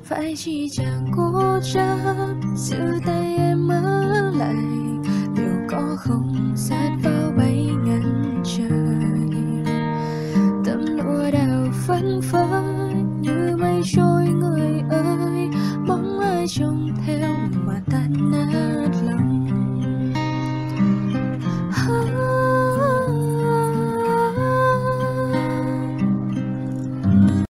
Phải chi chẳng cố chấp giữ tay em ở lại, liệu có không sát vào bay ngàn trời. Tấm lụa đào phấn phới như mây trôi người ơi, bóng ai trông theo